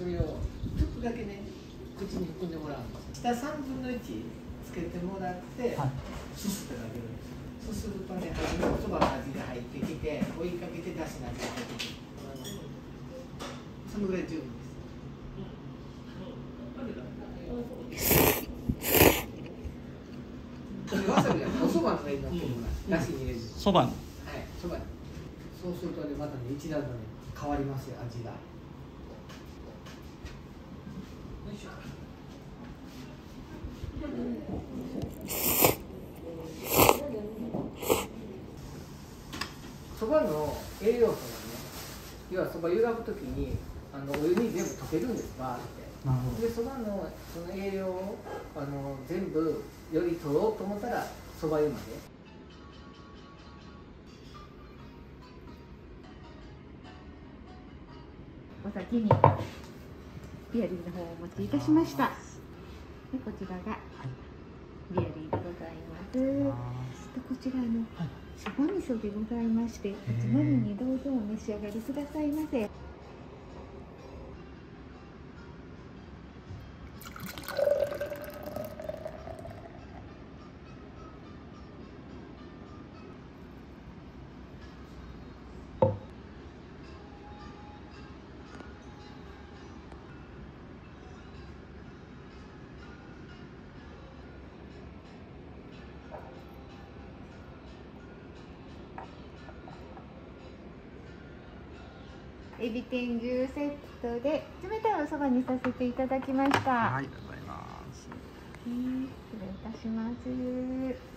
それをちょっとだけね口に含んでもらうんです。下3分の1つけてもらって、すすってあげるんです。そうするとね、初めおそばの味が入ってきて、追いかけてだしの味が入ってくる。そのぐらい十分です。わさびはおそばの上に乗ってるから、だしに入れる。 そばに。 はい、そばに。そうするとね、またね、一段とね、変わりますよ、味が。よいしょ。そばの栄養素がね、要はそば湯がくときにお湯に全部溶けるんです、バーって。で、そばのその栄養を全部より取ろうと思ったら、そば湯まで。 お先にビアリーの方をお持ちいたしました。でこちらがビアリーでございます。こちらのそば味噌でございまして、おつまみにどうぞお召し上がりくださいませ。エビ天重セットで冷たいおそばにさせていただきました。 はい、ありがとうございます。 失礼いたします。